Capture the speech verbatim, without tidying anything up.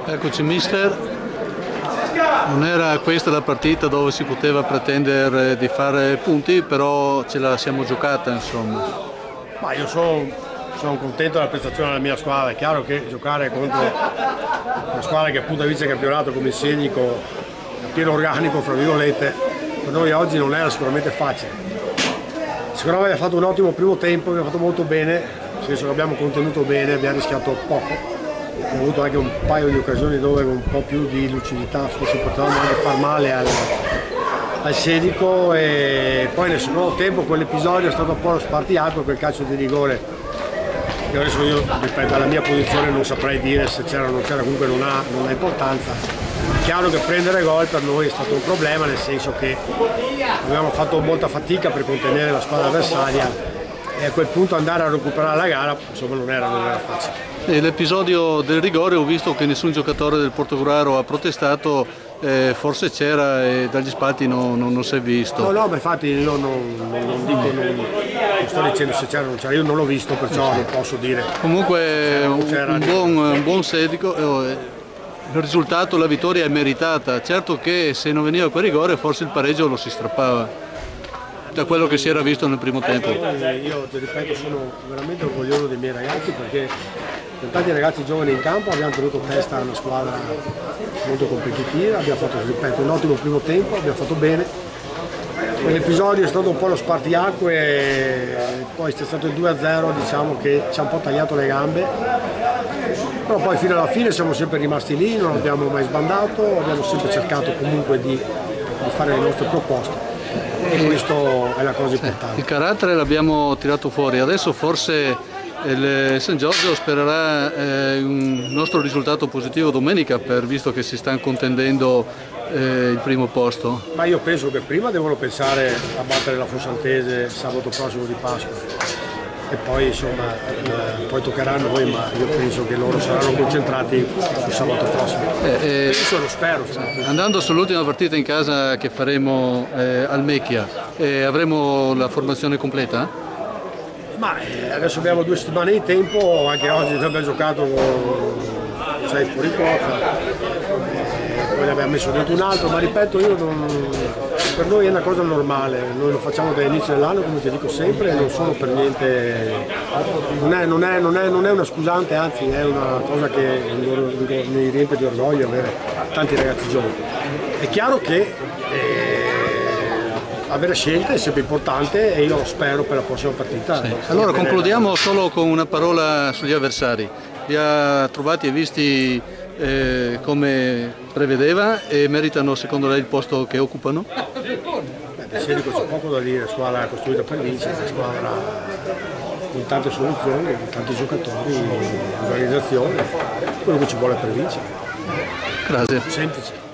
Eccoci mister, non era questa la partita dove si poteva pretendere di fare punti, però ce la siamo giocata insomma. Ma io sono, sono contento della prestazione della mia squadra. È chiaro che giocare contro una squadra che appunto vince il campionato come il Senico, a pieno organico fra virgolette, per noi oggi non era sicuramente facile. Secondo me abbiamo fatto un ottimo primo tempo, abbiamo fatto molto bene, nel senso che abbiamo contenuto bene, abbiamo rischiato poco. Abbiamo avuto anche un paio di occasioni dove con un po' più di lucidità forse potevamo anche far male al, al Senico, e poi nel secondo tempo quell'episodio è stato un po' lo spartiacque, quel calcio di rigore che adesso io ripeto, dalla mia posizione non saprei dire se c'era o non c'era, comunque non ha, non ha importanza. È chiaro che prendere gol per noi è stato un problema, nel senso che abbiamo fatto molta fatica per contenere la squadra avversaria e a quel punto andare a recuperare la gara insomma non era, non era facile. L'episodio del rigore ho visto che nessun giocatore del Portogruaro ha protestato, eh, forse c'era e dagli spalti no, no, non si è visto. No, no, ma infatti io non, non, non dico, non, non sto dicendo se c'era o non c'era, io non l'ho visto, perciò non posso dire. Comunque un, un, buon, un buon Senico, eh, il risultato, la vittoria è meritata, certo che se non veniva quel rigore forse il pareggio lo si strappava, da quello che si era visto nel primo tempo. Io ti ripeto, sono veramente orgoglioso dei miei ragazzi perché con tanti ragazzi giovani in campo abbiamo tenuto testa a una squadra molto competitiva, abbiamo fatto, ripeto, un ottimo primo tempo, abbiamo fatto bene. L'episodio è stato un po' lo spartiacque e poi è stato il due a zero, diciamo che ci ha un po' tagliato le gambe, però poi fino alla fine siamo sempre rimasti lì, non abbiamo mai sbandato, abbiamo sempre cercato comunque di, di fare le nostre proposte. E questo è la cosa importante. Il carattere l'abbiamo tirato fuori, adesso forse il San Giorgio spererà eh, un nostro risultato positivo domenica, per, visto che si sta contendendo eh, il primo posto. Ma io penso che prima devono pensare a battere la Fossantese sabato prossimo di Pasqua e poi insomma eh, poi toccherà a noi, ma io penso che loro saranno concentrati il sabato prossimo. Eh, eh, penso, lo spero. Andando sull'ultima partita in casa che faremo eh, al Mecchia, eh, avremo la formazione completa? Ma eh, adesso abbiamo due settimane di tempo, anche oggi abbiamo giocato con sei fuori quota, eh, poi ne abbiamo messo dentro un altro, ma ripeto, io non, per noi è una cosa normale, noi lo facciamo dall'inizio dell'anno, come ti dico sempre, e non sono per niente, non è, non, è, non, è, non è una scusante, anzi è una cosa che mi riempie di orgoglio avere tanti ragazzi giovani. È chiaro che eh, avere scelte è sempre importante e io lo spero per la prossima partita. Sì. Allora concludiamo solo con una parola sugli avversari. Li ha trovati e visti eh, come prevedeva e meritano secondo lei il posto che occupano? Beh, Senico c'è poco da dire, squadra costruita per vincere, squadra con tante soluzioni, con tanti giocatori, organizzazione, quello che ci vuole per vincere. Grazie. Semplice.